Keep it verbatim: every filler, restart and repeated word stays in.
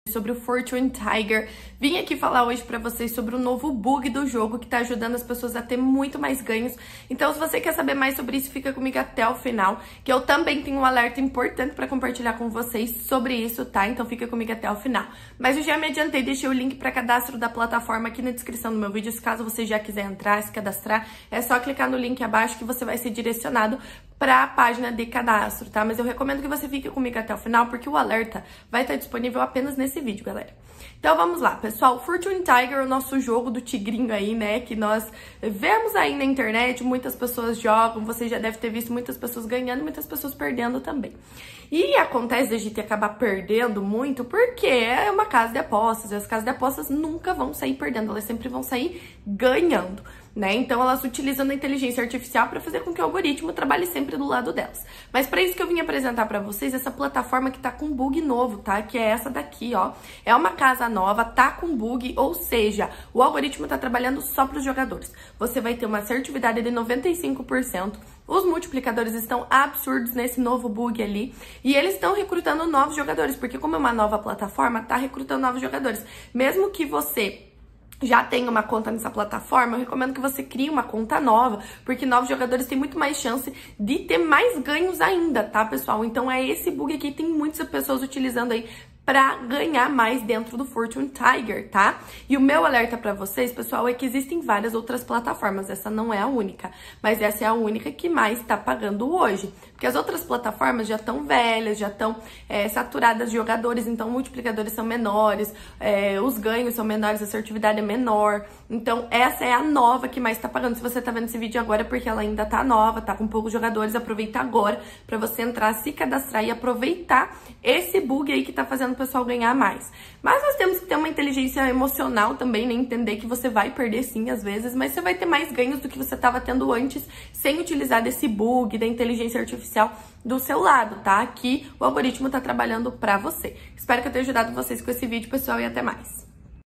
sobre o Fortune Tiger. Vim aqui falar hoje pra vocês sobre o novo bug do jogo que tá ajudando as pessoas a ter muito mais ganhos. Então, se você quer saber mais sobre isso, fica comigo até o final, que eu também tenho um alerta importante pra compartilhar com vocês sobre isso, tá? Então, fica comigo até o final. Mas eu já me adiantei, deixei o link pra cadastro da plataforma aqui na descrição do meu vídeo. Se caso você já quiser entrar, se cadastrar, é só clicar no link abaixo que você vai ser direcionado para a página de cadastro, tá? Mas eu recomendo que você fique comigo até o final, porque o alerta vai estar disponível apenas nesse vídeo, galera. Então vamos lá, pessoal. Fortune Tiger é o nosso jogo do tigrinho aí, né? Que nós vemos aí na internet, muitas pessoas jogam, você já deve ter visto muitas pessoas ganhando, muitas pessoas perdendo também. E acontece a gente acabar perdendo muito porque é uma casa de apostas, e as casas de apostas nunca vão sair perdendo, elas sempre vão sair ganhando, né? Então elas utilizam a inteligência artificial para fazer com que o algoritmo trabalhe sempre do lado delas. Mas para isso que eu vim apresentar para vocês essa plataforma que tá com bug novo, tá? Que é essa daqui, ó. É uma casa nova, tá com bug, ou seja, o algoritmo tá trabalhando só para os jogadores. Você vai ter uma assertividade de noventa e cinco por cento. Os multiplicadores estão absurdos nesse novo bug ali. E eles estão recrutando novos jogadores, porque como é uma nova plataforma, tá recrutando novos jogadores. Mesmo que você já tem uma conta nessa plataforma, eu recomendo que você crie uma conta nova, porque novos jogadores têm muito mais chance de ter mais ganhos ainda, tá, pessoal? Então é esse bug aqui, tem muitas pessoas utilizando aí pra ganhar mais dentro do Fortune Tiger, tá? E o meu alerta pra vocês, pessoal, é que existem várias outras plataformas, essa não é a única, mas essa é a única que mais tá pagando hoje, porque as outras plataformas já estão velhas, já estão é, saturadas de jogadores, então multiplicadores são menores, é, os ganhos são menores, a assertividade é menor, então essa é a nova que mais tá pagando. Se você tá vendo esse vídeo agora é porque ela ainda tá nova, tá com poucos jogadores, aproveita agora pra você entrar, se cadastrar e aproveitar esse bug aí que tá fazendo o pessoal ganhar mais. Mas nós temos que ter uma inteligência emocional também, né? Entender que você vai perder sim às vezes, mas você vai ter mais ganhos do que você estava tendo antes, sem utilizar desse bug da inteligência artificial do seu lado, tá? Aqui o algoritmo tá trabalhando pra você. Espero que eu tenha ajudado vocês com esse vídeo, pessoal, e até mais.